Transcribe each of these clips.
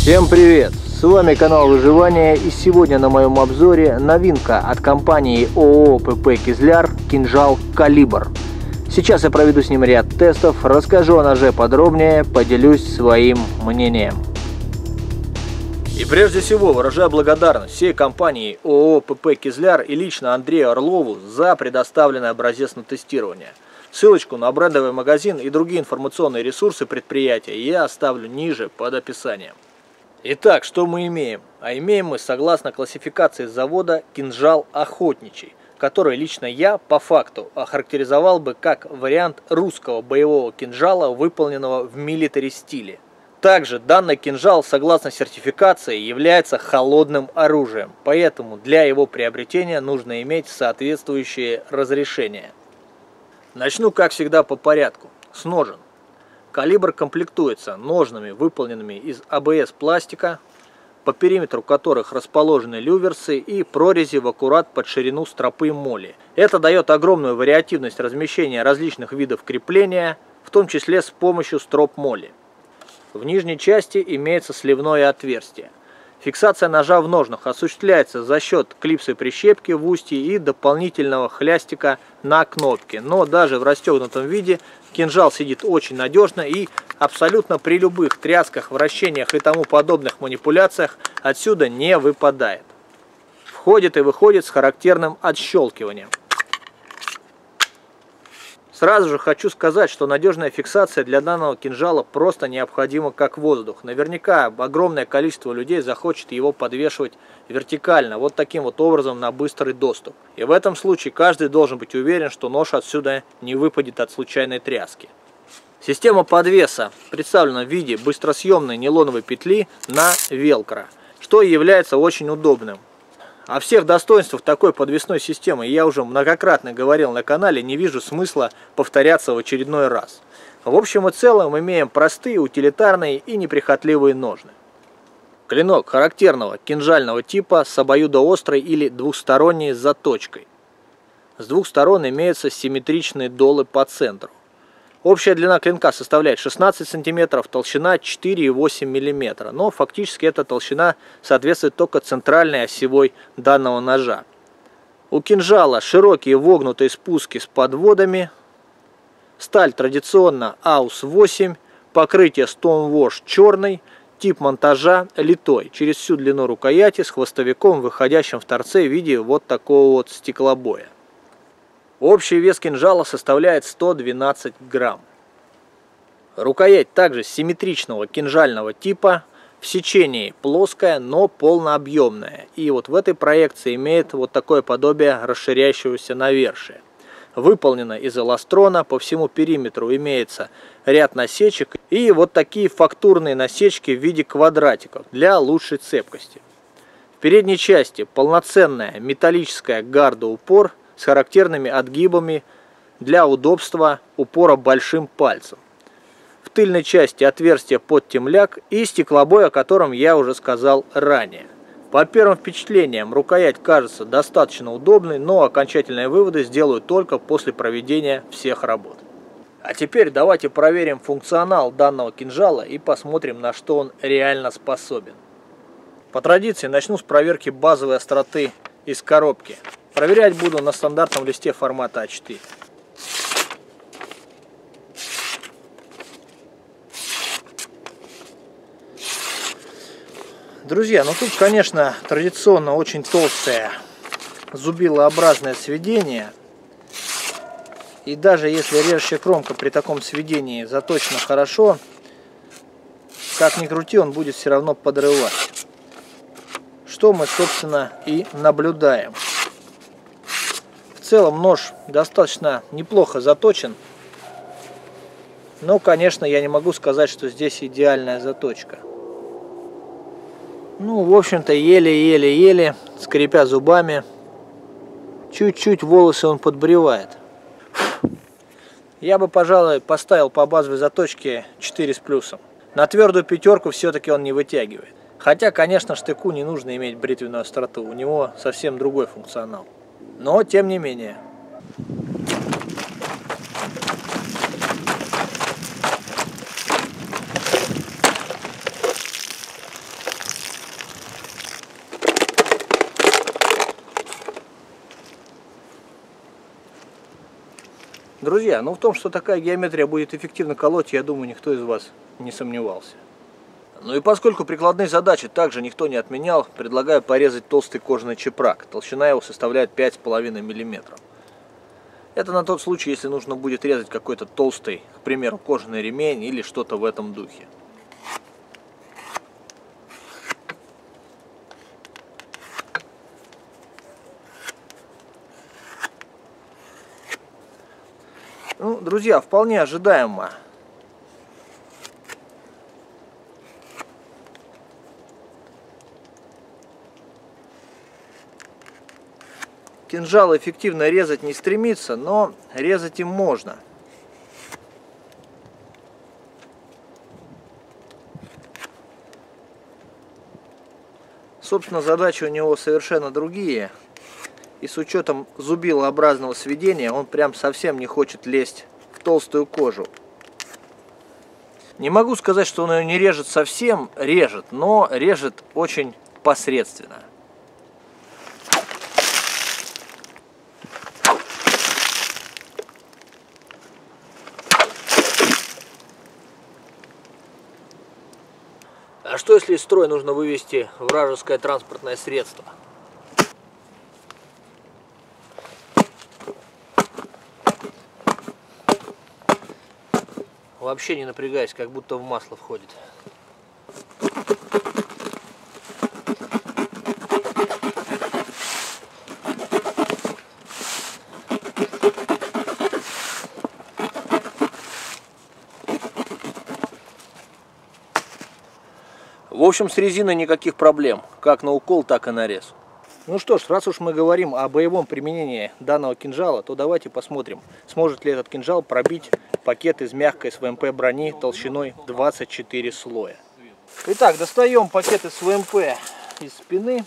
Всем привет! С вами канал Выживания, и сегодня на моем обзоре новинка от компании ООО ПП Кизляр кинжал Калибр. Сейчас я проведу с ним ряд тестов, расскажу о ноже подробнее, поделюсь своим мнением. И прежде всего выражаю благодарность всей компании ООО ПП Кизляр и лично Андрею Орлову за предоставленный образец на тестирование. Ссылочку на брендовый магазин и другие информационные ресурсы предприятия я оставлю ниже под описанием. Итак, что мы имеем? А имеем мы, согласно классификации завода, кинжал охотничий, который лично я по факту охарактеризовал бы как вариант русского боевого кинжала, выполненного в милитари стиле. Также данный кинжал, согласно сертификации, является холодным оружием, поэтому для его приобретения нужно иметь соответствующие разрешения. Начну, как всегда, по порядку, с ножен. Калибр комплектуется ножнами, выполненными из АБС пластика, по периметру которых расположены люверсы и прорези в аккурат под ширину стропы моли. Это дает огромную вариативность размещения различных видов крепления, в том числе с помощью строп моли. В нижней части имеется сливное отверстие. Фиксация ножа в ножнах осуществляется за счет клипсы-прищепки в устье и дополнительного хлястика на кнопке. Но даже в расстегнутом виде кинжал сидит очень надежно и абсолютно при любых трясках, вращениях и тому подобных манипуляциях отсюда не выпадает. Входит и выходит с характерным отщелкиванием. Сразу же хочу сказать, что надежная фиксация для данного кинжала просто необходима как воздух. Наверняка огромное количество людей захочет его подвешивать вертикально, вот таким вот образом на быстрый доступ. И в этом случае каждый должен быть уверен, что нож отсюда не выпадет от случайной тряски. Система подвеса представлена в виде быстросъемной нейлоновой петли на велкро, что является очень удобным. О всех достоинствах такой подвесной системы я уже многократно говорил на канале, не вижу смысла повторяться в очередной раз. В общем и целом имеем простые, утилитарные и неприхотливые ножны. Клинок характерного кинжального типа с обоюдоострой или двухсторонней заточкой. С двух сторон имеются симметричные долы по центру. Общая длина клинка составляет 16 см, толщина 4,8 мм, но фактически эта толщина соответствует только центральной осевой данного ножа. У кинжала широкие вогнутые спуски с подводами, сталь традиционно AUS-8, покрытие Stonewash черный, тип монтажа литой, через всю длину рукояти с хвостовиком, выходящим в торце в виде вот такого вот стеклобоя. Общий вес кинжала составляет 112 грамм. Рукоять также симметричного кинжального типа, в сечении плоская, но полнообъемная. И вот в этой проекции имеет вот такое подобие расширяющегося навершия. Выполнена из эластрона, по всему периметру имеется ряд насечек и вот такие фактурные насечки в виде квадратиков для лучшей цепкости. В передней части полноценная металлическая гарда-упор с характерными отгибами для удобства упора большим пальцем. В тыльной части отверстие под темляк и стеклобой, о котором я уже сказал ранее. По первым впечатлениям рукоять кажется достаточно удобной, но окончательные выводы сделаю только после проведения всех работ. А теперь давайте проверим функционал данного кинжала и посмотрим, на что он реально способен. По традиции начну с проверки базовой остроты из коробки. Проверять буду на стандартном листе формата А4. Друзья, ну тут, конечно, традиционно очень толстое зубилообразное сведение. И даже если режущая кромка при таком сведении заточена хорошо, как ни крути, он будет все равно подрывать. Что мы, собственно, и наблюдаем. В целом нож достаточно неплохо заточен, но, конечно, я не могу сказать, что здесь идеальная заточка. Ну, в общем-то, еле-еле-еле, скрипя зубами, чуть-чуть волосы он подбревает. Я бы, пожалуй, поставил по базовой заточке 4 с плюсом. На твердую пятерку все-таки он не вытягивает. Хотя, конечно, штыку не нужно иметь бритвенную остроту, у него совсем другой функционал. Но, тем не менее. Друзья, ну в том, что такая геометрия будет эффективно колоть, я думаю, никто из вас не сомневался. Ну и поскольку прикладные задачи также никто не отменял, предлагаю порезать толстый кожаный чепрак. Толщина его составляет 5,5 мм. Это на тот случай, если нужно будет резать какой-то толстый, к примеру, кожаный ремень или что-то в этом духе. Ну, друзья, вполне ожидаемо. Кинжал эффективно резать не стремится, но резать им можно. Собственно, задачи у него совершенно другие. И с учетом зубилообразного сведения он прям совсем не хочет лезть в толстую кожу. Не могу сказать, что он ее не режет совсем, режет, но режет очень посредственно. А что если из строя нужно вывести вражеское транспортное средство? Вообще не напрягаясь, как будто в масло входит. В общем, с резиной никаких проблем, как на укол, так и на рез. Ну что ж, раз уж мы говорим о боевом применении данного кинжала, то давайте посмотрим, сможет ли этот кинжал пробить пакет из мягкой СВМП брони толщиной 24 слоя. Итак, достаем пакет из СВМП из спины.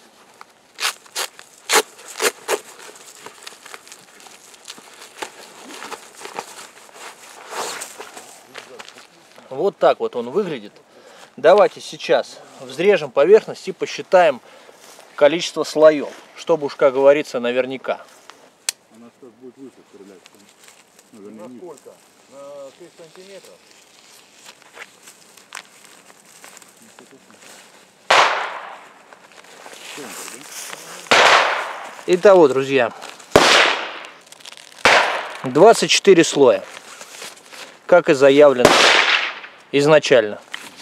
Вот так вот он выглядит. Давайте сейчас взрежем поверхность и посчитаем количество слоев, чтобы уж, как говорится, наверняка. Она сейчас будет выше стрелять. На сколько? На 6 сантиметров. Итого, друзья, 24 слоя, как и заявлено изначально.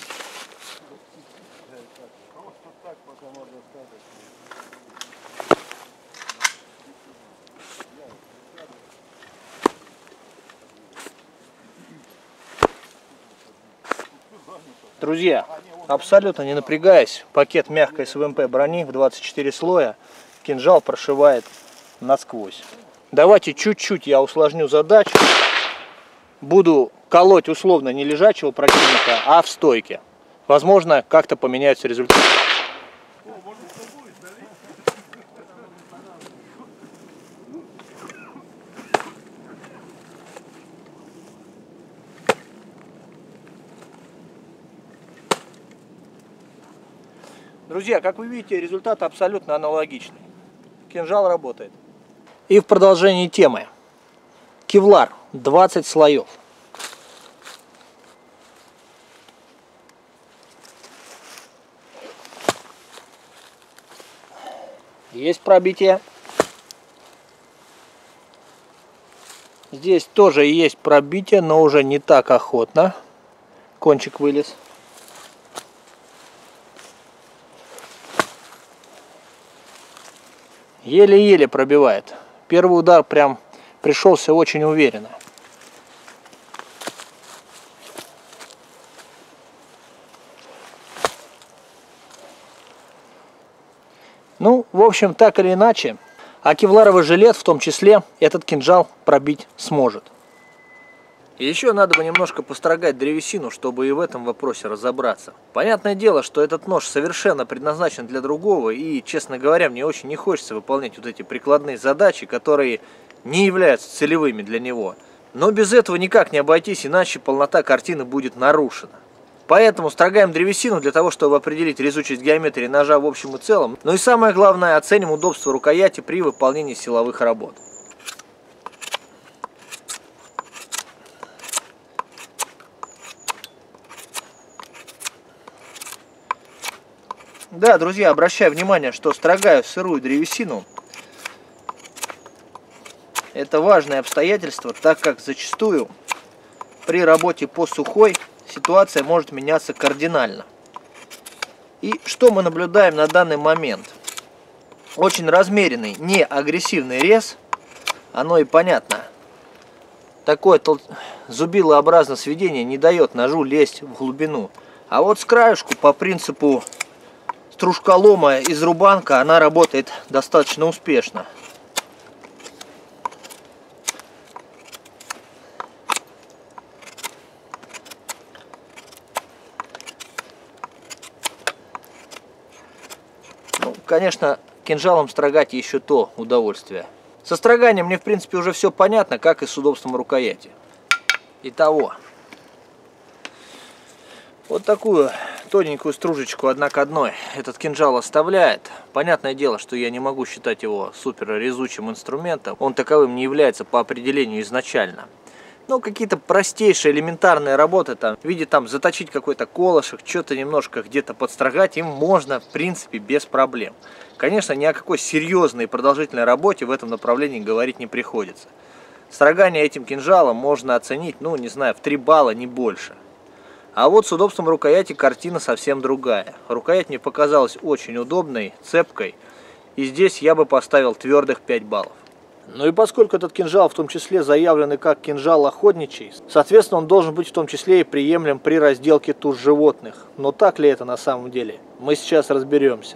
Друзья, абсолютно не напрягаясь, пакет мягкой СВМП брони в 24 слоя кинжал прошивает насквозь. Давайте чуть-чуть я усложню задачу. Буду колоть условно не лежачего противника, а в стойке. Возможно, как-то поменяются результаты. Друзья, как вы видите, результат абсолютно аналогичный. Кинжал работает. И в продолжении темы. Кевлар 20 слоев. Есть пробитие. Здесь тоже есть пробитие, но уже не так охотно. Кончик вылез. Еле-еле пробивает. Первый удар прям пришелся очень уверенно. Ну, в общем, так или иначе, а кевларовый жилет в том числе этот кинжал пробить сможет. И еще надо бы немножко построгать древесину, чтобы и в этом вопросе разобраться. Понятное дело, что этот нож совершенно предназначен для другого, и, честно говоря, мне очень не хочется выполнять вот эти прикладные задачи, которые не являются целевыми для него. Но без этого никак не обойтись, иначе полнота картины будет нарушена. Поэтому строгаем древесину для того, чтобы определить резучесть геометрии ножа в общем и целом. Ну и самое главное, оценим удобство рукояти при выполнении силовых работ. Да, друзья, обращаю внимание, что строгаю сырую древесину. Это важное обстоятельство, так как зачастую при работе по сухой ситуация может меняться кардинально. И что мы наблюдаем на данный момент? Очень размеренный, не агрессивный рез, оно и понятно. Такое зубилообразное сведение не дает ножу лезть в глубину. А вот с краешку по принципу стружколома из рубанка она работает достаточно успешно. Ну, конечно, кинжалом строгать еще то удовольствие. Со строганием мне в принципе уже все понятно, как и с удобством рукояти. Итого. Вот такую тоненькую стружечку одна к одной этот кинжал оставляет. Понятное дело, что я не могу считать его супер резучим инструментом. Он таковым не является по определению изначально. Но какие-то простейшие элементарные работы, там, в виде там заточить какой-то колышек, что-то немножко где-то подстрогать, им можно в принципе без проблем. Конечно, ни о какой серьезной и продолжительной работе в этом направлении говорить не приходится. Строгание этим кинжалом можно оценить, ну не знаю, в 3 балла, не больше. А вот с удобством рукояти картина совсем другая. Рукоять мне показалась очень удобной, цепкой. И здесь я бы поставил твердых 5 баллов. Ну и поскольку этот кинжал в том числе заявлен как кинжал охотничий, соответственно он должен быть в том числе и приемлем при разделке туш животных. Но так ли это на самом деле? Мы сейчас разберемся.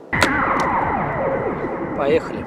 Поехали.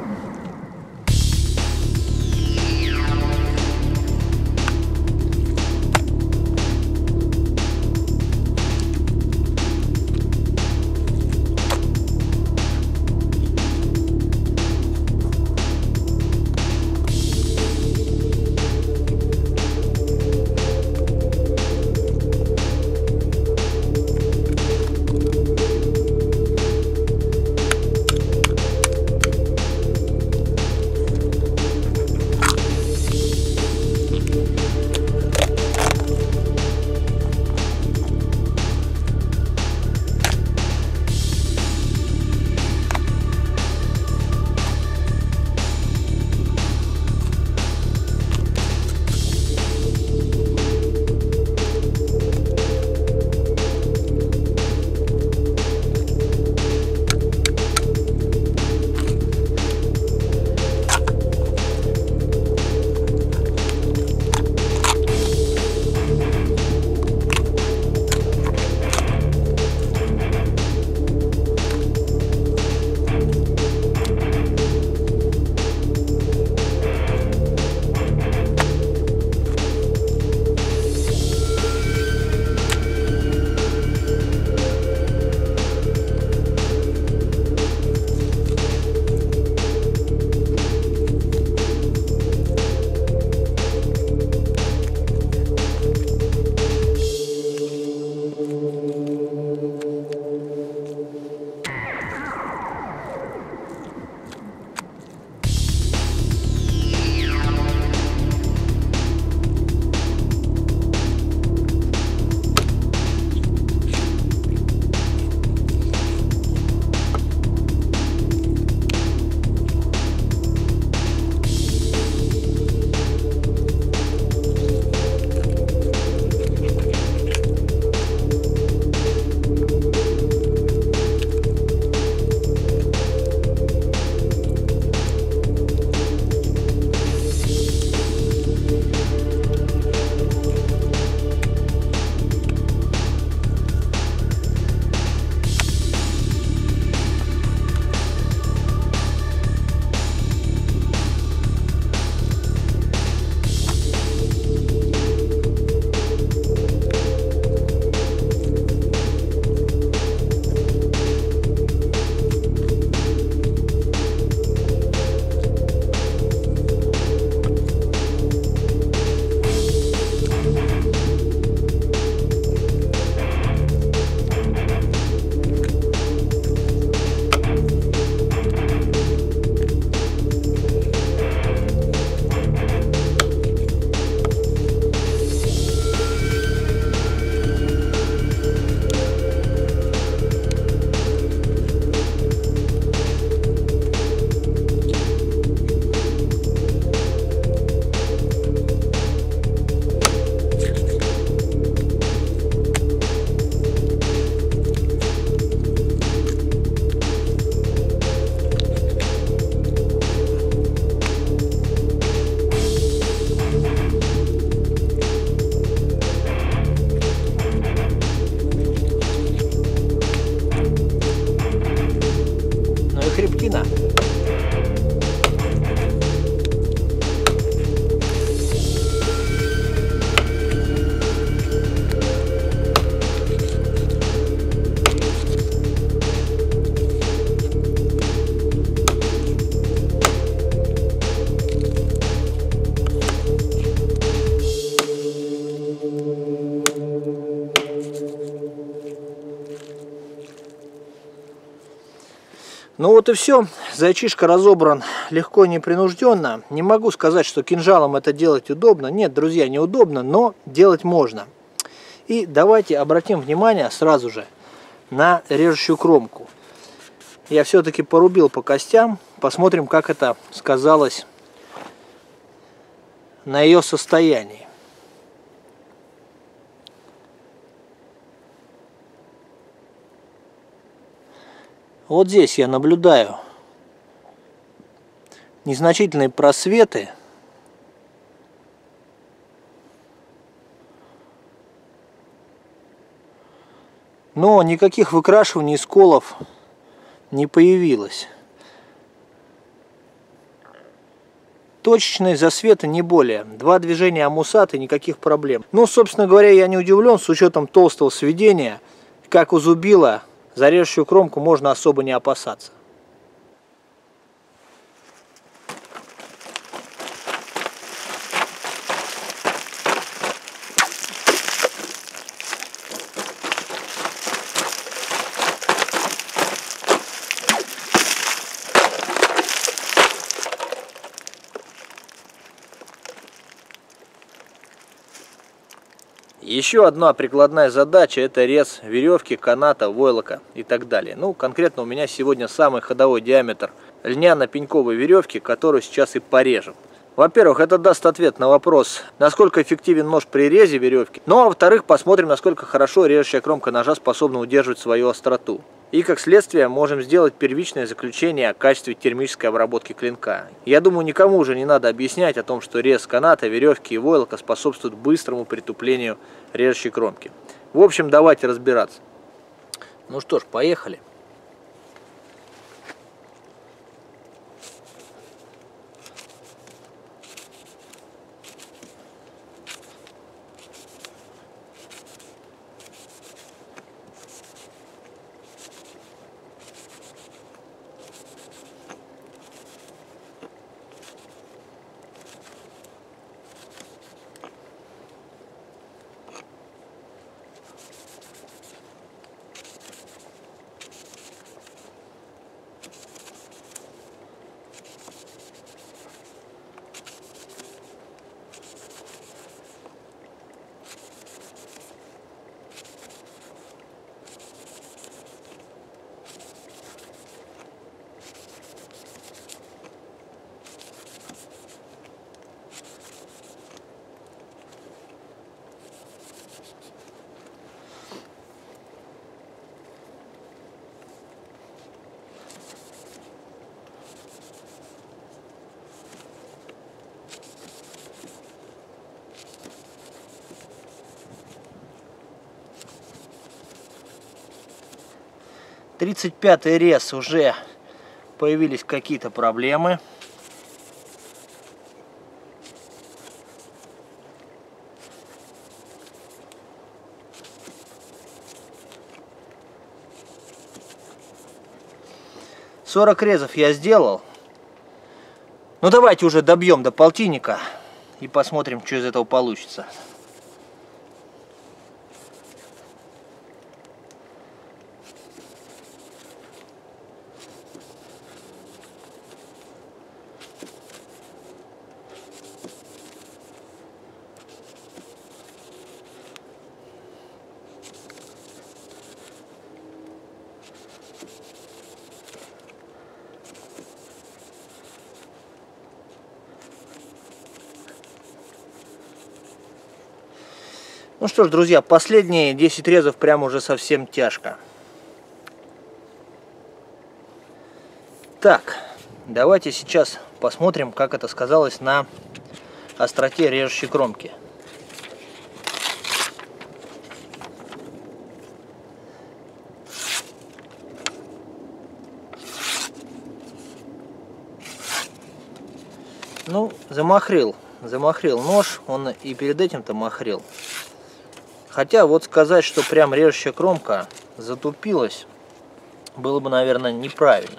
Ну вот и все. Зайчишка разобран легко и непринужденно. Не могу сказать, что кинжалом это делать удобно. Нет, друзья, неудобно, но делать можно. И давайте обратим внимание сразу же на режущую кромку. Я все-таки порубил по костям. Посмотрим, как это сказалось на ее состоянии. Вот здесь я наблюдаю незначительные просветы. Но никаких выкрашиваний и сколов не появилось. Точечные засветы не более. 2 движения амусата, никаких проблем. Ну, собственно говоря, я не удивлен, с учетом толстого сведения, как у зубила, за режущую кромку можно особо не опасаться. Еще одна прикладная задача – это рез веревки, каната, войлока и так далее. Ну, конкретно у меня сегодня самый ходовой диаметр льняно-пеньковой веревки, которую сейчас и порежем. Во-первых, это даст ответ на вопрос, насколько эффективен нож при резе веревки. Ну, а во-вторых, посмотрим, насколько хорошо режущая кромка ножа способна удерживать свою остроту. И, как следствие, можем сделать первичное заключение о качестве термической обработки клинка. Я думаю, никому уже не надо объяснять о том, что рез каната, веревки и войлока способствует быстрому притуплению режущей кромки. В общем, давайте разбираться. Ну что ж, поехали. Тридцать пятый рез, уже появились какие-то проблемы. Сорок резов я сделал. Ну давайте уже добьем до полтинника и посмотрим, что из этого получится. Ну что ж, друзья, последние 10 резов прям уже совсем тяжко. Так, давайте сейчас посмотрим, как это сказалось на остроте режущей кромки. Ну, замахрил нож, он и перед этим-то махрил. Хотя вот сказать, что прям режущая кромка затупилась, было бы, наверное, неправильно.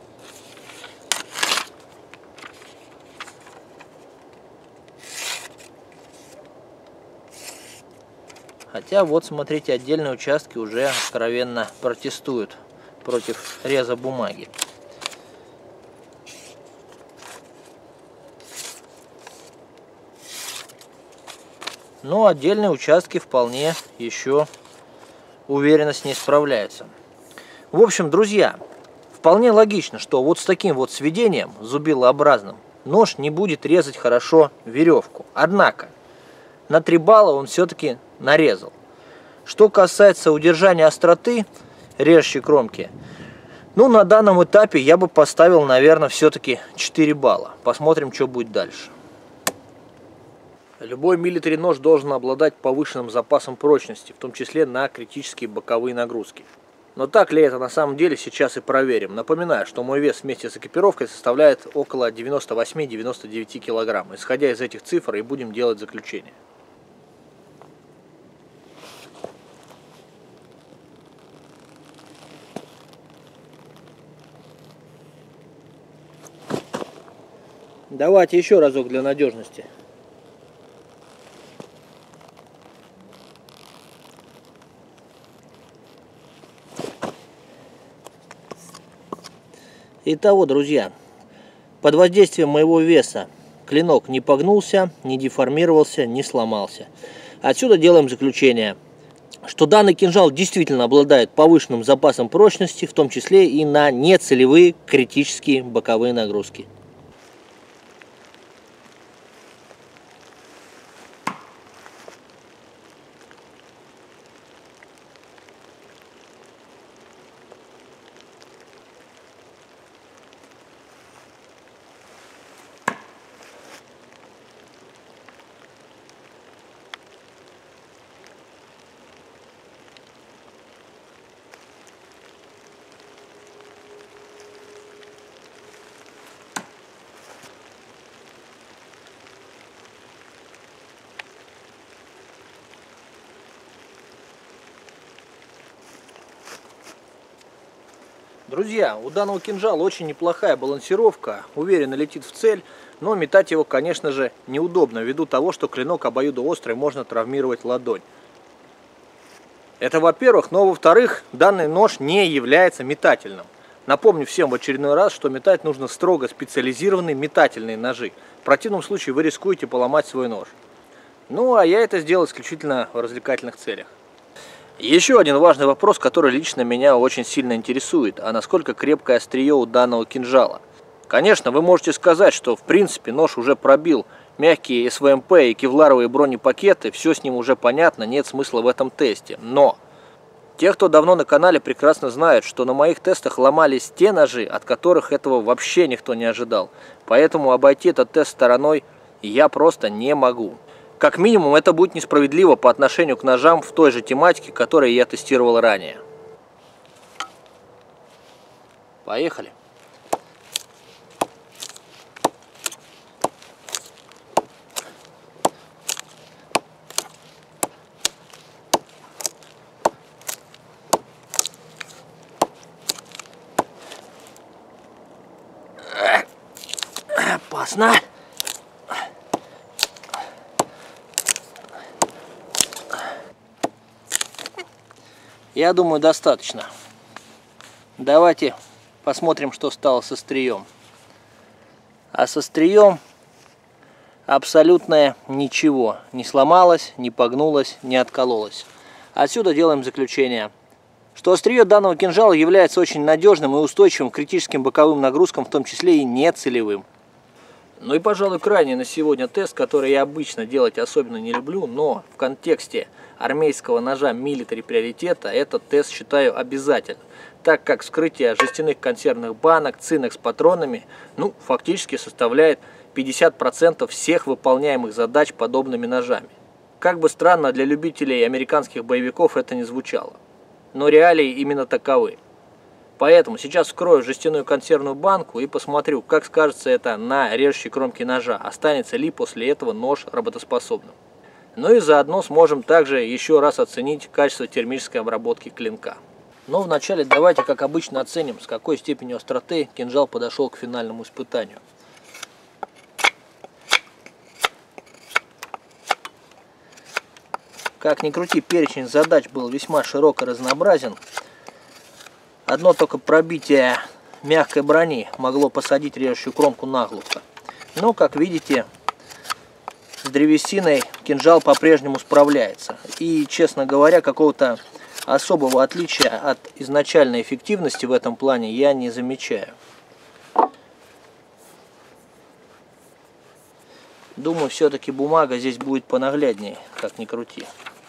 Хотя вот смотрите, отдельные участки уже откровенно протестуют против реза бумаги. Но отдельные участки вполне еще уверенно с ней справляются. В общем, друзья, вполне логично, что вот с таким вот сведением зубилообразным нож не будет резать хорошо веревку. Однако на 3 балла он все-таки нарезал. Что касается удержания остроты режущей кромки, ну, на данном этапе я бы поставил, наверное, все-таки 4 балла. Посмотрим, что будет дальше. Любой милитари нож должен обладать повышенным запасом прочности, в том числе на критические боковые нагрузки. Но так ли это на самом деле, сейчас и проверим. Напоминаю, что мой вес вместе с экипировкой составляет около 98-99 кг. Исходя из этих цифр и будем делать заключение. Давайте еще разок для надежности. Итого, друзья, под воздействием моего веса клинок не погнулся, не деформировался, не сломался. Отсюда делаем заключение, что данный кинжал действительно обладает повышенным запасом прочности, в том числе и на нецелевые критические боковые нагрузки. Друзья, у данного кинжала очень неплохая балансировка, уверенно летит в цель, но метать его, конечно же, неудобно, ввиду того, что клинок обоюдоострый, можно травмировать ладонь. Это во-первых, но во-вторых, данный нож не является метательным. Напомню всем в очередной раз, что метать нужно строго специализированные метательные ножи. В противном случае вы рискуете поломать свой нож. Ну, а я это сделал исключительно в развлекательных целях. Еще один важный вопрос, который лично меня очень сильно интересует, а насколько крепкое острие у данного кинжала. Конечно, вы можете сказать, что в принципе нож уже пробил мягкие СВМП и кевларовые бронепакеты, все с ним уже понятно, нет смысла в этом тесте. Но те, кто давно на канале, прекрасно знают, что на моих тестах ломались те ножи, от которых этого вообще никто не ожидал. Поэтому обойти этот тест стороной я просто не могу. Как минимум, это будет несправедливо по отношению к ножам в той же тематике, которые я тестировал ранее. Поехали. Опасно. Я думаю, достаточно. Давайте посмотрим, что стало с острием. А с острием абсолютно ничего. Не сломалось, не погнулось, не откололось. Отсюда делаем заключение, что острие данного кинжала является очень надежным и устойчивым к критическим боковым нагрузкам, в том числе и нецелевым. Ну и, пожалуй, крайний на сегодня тест, который я обычно делать особенно не люблю, но в контексте армейского ножа милитари приоритета этот тест считаю обязательным, так как вскрытие жестяных консервных банок, цинок с патронами, ну, фактически составляет 50% всех выполняемых задач подобными ножами. Как бы странно для любителей американских боевиков это ни звучало, но реалии именно таковы. Поэтому сейчас вскрою жестяную консервную банку и посмотрю, как скажется это на режущей кромке ножа, останется ли после этого нож работоспособным. Ну и заодно сможем также еще раз оценить качество термической обработки клинка. Но вначале давайте, как обычно, оценим, с какой степенью остроты кинжал подошел к финальному испытанию. Как ни крути, перечень задач был весьма широк и разнообразен. Одно только пробитие мягкой брони могло посадить режущую кромку наглухо. Но, как видите, с древесиной кинжал по-прежнему справляется. И, честно говоря, какого-то особого отличия от изначальной эффективности в этом плане я не замечаю. Думаю, все-таки бумага здесь будет понагляднее, как ни крути.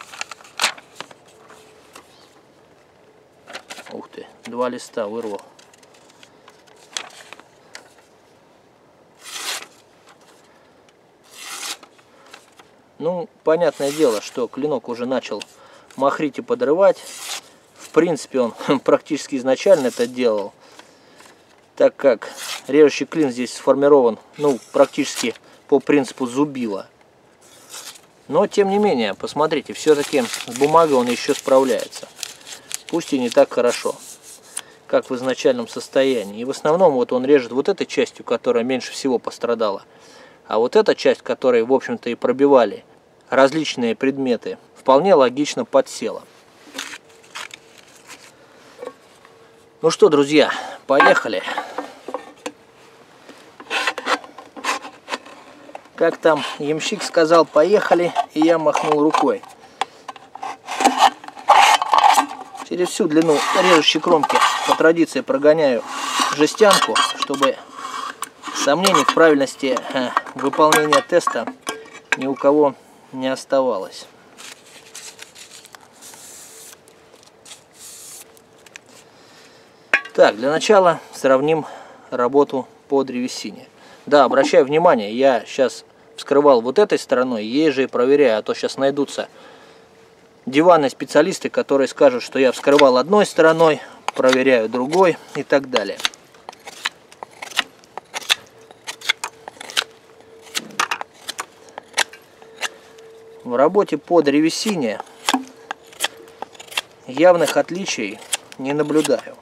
Ух ты, 2 листа вырвал. Ну, понятное дело, что клинок уже начал махрить и подрывать. В принципе, он практически изначально это делал, так как режущий клин здесь сформирован, ну, практически по принципу зубила. Но, тем не менее, посмотрите, все-таки с бумагой он еще справляется. Пусть и не так хорошо, как в изначальном состоянии. И в основном вот он режет вот этой частью, которая меньше всего пострадала. А вот эта часть, которой, в общем-то, и пробивали различные предметы, вполне логично подсела. Ну что, друзья, поехали. Как там ямщик сказал, поехали, и я махнул рукой. Через всю длину режущей кромки по традиции прогоняю жестянку, чтобы сомнений в правильности выполнения теста ни у кого не оставалось. Так, для начала сравним работу по древесине. Да, обращаю внимание, я сейчас вскрывал вот этой стороной, ей же и проверяю, а то сейчас найдутся диванные специалисты, которые скажут, что я вскрывал одной стороной, проверяю другой и так далее. В работе по древесине явных отличий не наблюдаю.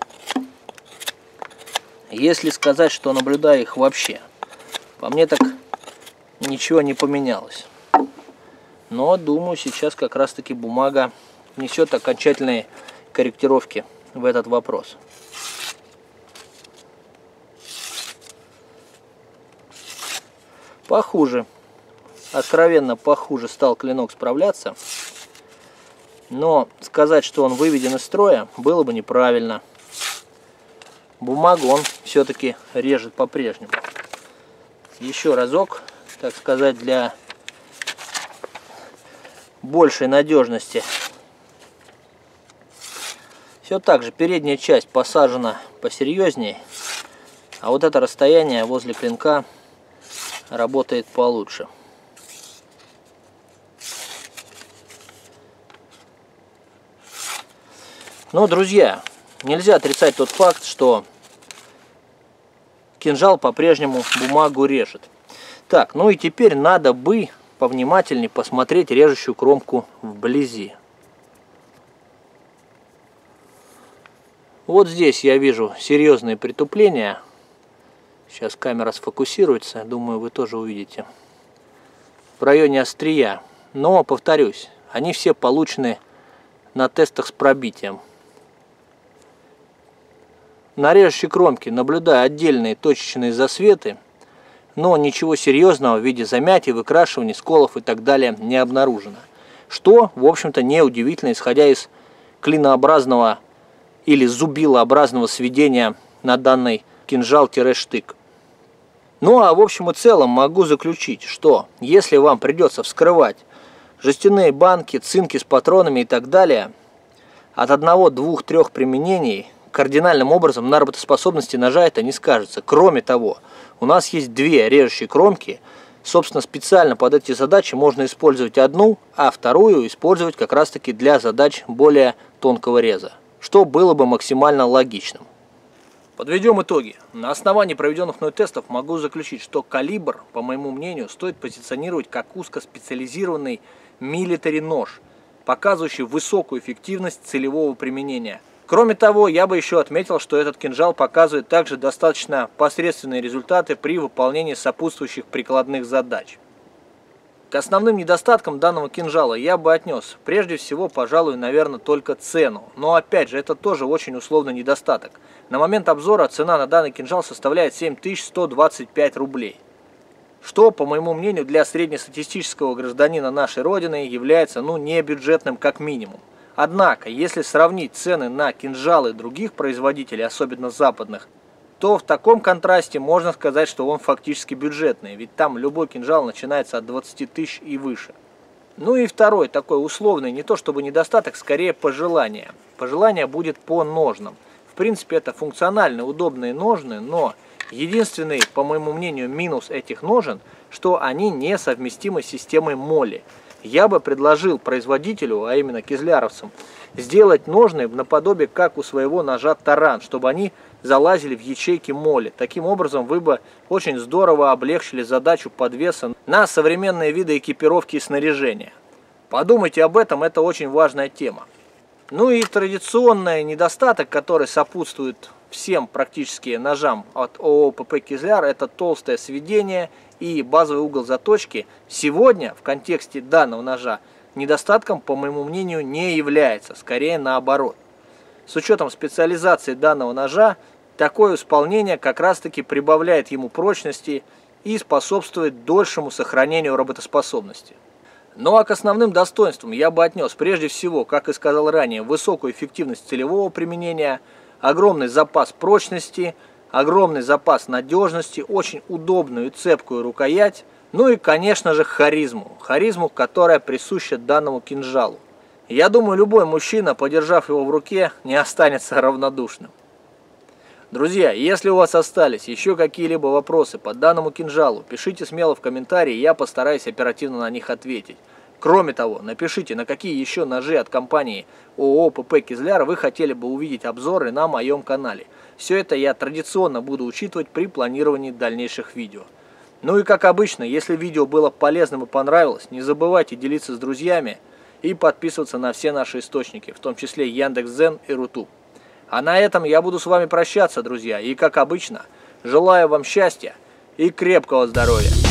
Если сказать, что наблюдаю их вообще, по мне так ничего не поменялось. Но думаю, сейчас как раз таки бумага несет окончательные корректировки в этот вопрос. Похуже, откровенно похуже стал клинок справляться. Но сказать, что он выведен из строя, было бы неправильно. Бумагу он все-таки режет по-прежнему. Еще разок, так сказать, для большей надежности. Все так же, передняя часть посажена посерьезнее, а вот это расстояние возле клинка работает получше. Но, друзья, нельзя отрицать тот факт, что кинжал по-прежнему бумагу режет. Так, ну и теперь надо бы повнимательнее посмотреть режущую кромку вблизи. Вот здесь я вижу серьезные притупления. Сейчас камера сфокусируется, думаю, вы тоже увидите. В районе острия. Но, повторюсь, они все получены на тестах с пробитием. На режущей кромке наблюдаю отдельные точечные засветы, но ничего серьезного в виде замятий, выкрашиваний, сколов и так далее не обнаружено. Что, в общем-то, неудивительно, исходя из клинообразного или зубилообразного сведения на данный кинжал-штык. Ну а в общем и целом могу заключить, что если вам придется вскрывать жестяные банки, цинки с патронами и так далее, от 1, 2, 3 применений кардинальным образом на работоспособности ножа это не скажется. Кроме того, у нас есть 2 режущие кромки. Собственно, специально под эти задачи можно использовать одну, а вторую использовать как раз таки для задач более тонкого реза, что было бы максимально логичным. Подведем итоги. На основании проведенных мной тестов могу заключить, что калибр, по моему мнению, стоит позиционировать как узкоспециализированный милитари нож, показывающий высокую эффективность целевого применения. Кроме того, я бы еще отметил, что этот кинжал показывает также достаточно посредственные результаты при выполнении сопутствующих прикладных задач. К основным недостаткам данного кинжала я бы отнес, прежде всего, пожалуй, наверное, только цену. Но опять же, это тоже очень условный недостаток. На момент обзора цена на данный кинжал составляет 7125 рублей. что, по моему мнению, для среднестатистического гражданина нашей Родины является, не бюджетным как минимум. Однако, если сравнить цены на кинжалы других производителей, особенно западных, то в таком контрасте можно сказать, что он фактически бюджетный, ведь там любой кинжал начинается от 20 тысяч и выше. Ну и второй такой условный, не то чтобы недостаток, скорее пожелание. Пожелание будет по ножнам. В принципе, это функциональные, удобные ножны, но единственный, по моему мнению, минус этих ножен, что они несовместимы с системой моли. Я бы предложил производителю, а именно кизляровцам, сделать ножны наподобие как у своего ножа таран, чтобы они залазили в ячейки моли. Таким образом вы бы очень здорово облегчили задачу подвеса на современные виды экипировки и снаряжения. Подумайте об этом, это очень важная тема. Ну и традиционный недостаток, который сопутствует всем практически ножам от ООО ПП «Кизляр», это толстое сведение и базовый угол заточки. Сегодня в контексте данного ножа недостатком, по моему мнению, не является, скорее наоборот. С учетом специализации данного ножа, такое исполнение как раз таки прибавляет ему прочности и способствует дольшему сохранению работоспособности. Ну а к основным достоинствам я бы отнес прежде всего, как и сказал ранее, высокую эффективность целевого применения, огромный запас прочности, огромный запас надежности, очень удобную и цепкую рукоять, ну и, конечно же, харизму, которая присуща данному кинжалу. Я думаю, любой мужчина, подержав его в руке, не останется равнодушным. Друзья, если у вас остались еще какие-либо вопросы по данному кинжалу, пишите смело в комментарии, я постараюсь оперативно на них ответить. Кроме того, напишите, на какие еще ножи от компании ООО ПП «Кизляр» вы хотели бы увидеть обзоры на моем канале. Все это я традиционно буду учитывать при планировании дальнейших видео. Ну и как обычно, если видео было полезным и понравилось, не забывайте делиться с друзьями и подписываться на все наши источники, в том числе Яндекс.Дзен и Рутуб. А на этом я буду с вами прощаться, друзья, и как обычно, желаю вам счастья и крепкого здоровья.